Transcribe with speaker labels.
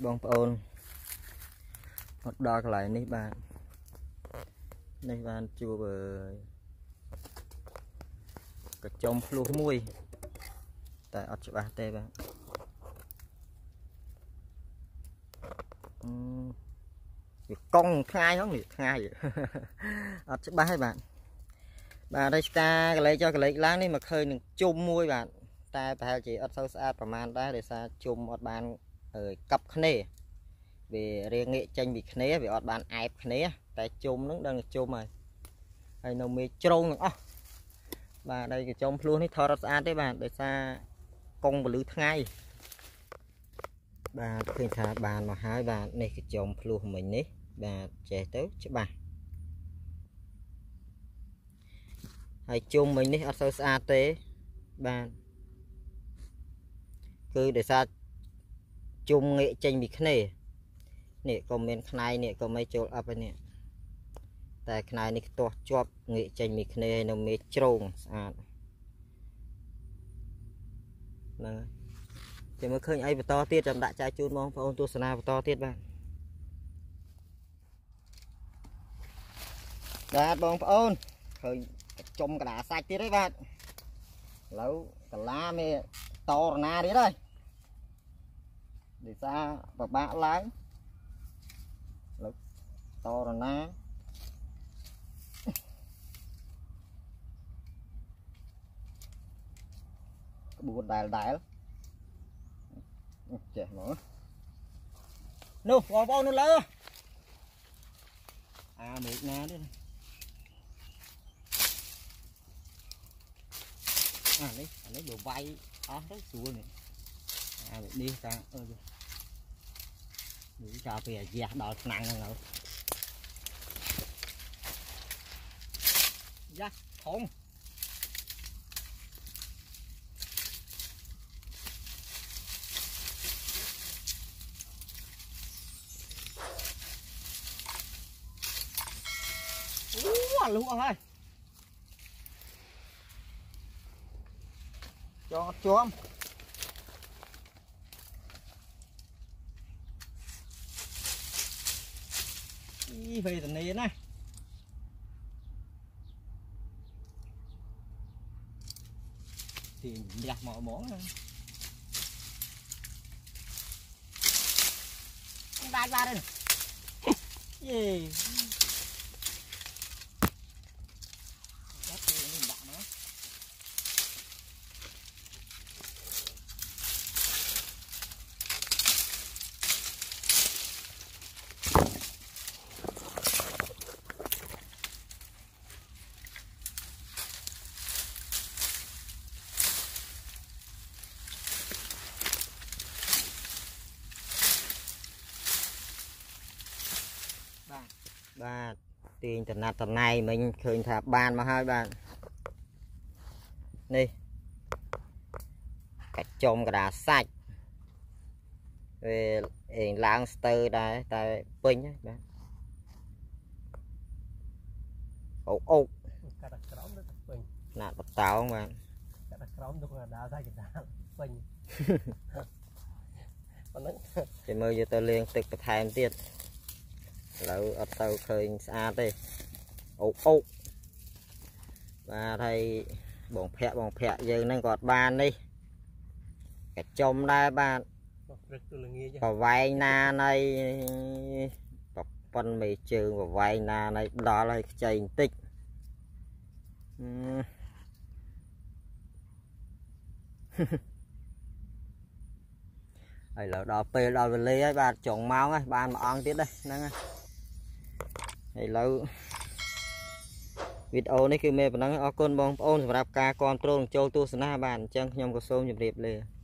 Speaker 1: bong ôn một đo lại ní bạn chua bờ cái trong luôn muôi tại ở chỗ ba tê bạn con khai không nhỉ khai ở chỗ ba hai bạn bà đây ca cái lấy cho cái lấy láng đi mà khơi đừng chôm muôi bạn ta phải chỉ ở sâu xaประมาณ ได้để xa chôm một bàn ở cặp khné về riêng nghệ tranh bị khné về ở bàn ép khné tại chôm nó đang chôm rồi hay nó mới trông nữa và đây cái trong luôn hết thở ra đấy bạn để xa công và lưới ngay bà khuyên thả bàn mà hai bạn này cái trong luôn của mình đấy bà trẻ tới chứ bà hay chung mình đi ở sâu xa tế bàn cứ để xa chung nghệ tranh bị khné nè comment này nè có mấy chỗ up nè tại này nè to chop nghệ tranh bị khné nó mới trông nè thì mới khơi ai và to tiết trong đại trai chun mong phong tu sana và to tiết bạn đã bong phong khơi trong cả đá sạch tiết đấy bạn lâu cả lá mê to na đấy đây để xa và bạn lái lâu to rồi na buồn đài lắm trẻ nữa nô vào bao nó lỡ một na đấy lấy đồ vay đấy xuống này đi ta đủ cho về già đòi nặng rồi dạ không luôn thôi cho chôm về tận này này thì đặt mọi món đai ra đây này gì ba tiền tuần này mình khơi thả bàn mà hai bạn đi cả trồng cả đá sạch về láng stơ đây tại pin ấy bạn ốc nạt bật táo không bạn thì mơ giờ tôi liên tục thay tiết lỡ ở tàu khơi xa đây ốc và thầy bỏng phẹ giờ đang gọt bàn đi cái trồng đây bạn có vay na này có phân mì trường và vay na này đó là chạy tích hay là đò pê đò về lấy ấy bạn trồng máu ấy bạn mà ăn tiếp đây nè hay lâu video nàyคือ mẹ bạn nói con bong ôn sắpรับ ការ control ចូលទស្សនា បាន អញ្ចឹង ខ្ញុំ ក៏ សូម ជម្រាប លា